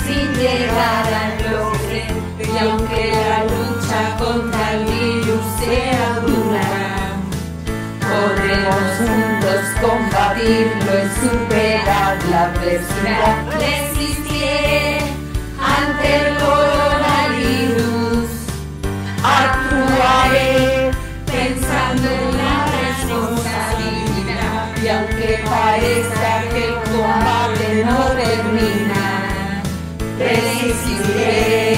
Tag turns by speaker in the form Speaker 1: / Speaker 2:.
Speaker 1: sin llegar al logre, y aunque la lucha contra el virus sea dura, podremos juntos combatirlo y superar la adversidad. Resistiré ante el coronavirus, actuaré pensando en la responsabilidad, y aunque parezca que el combate no termina, resistiré.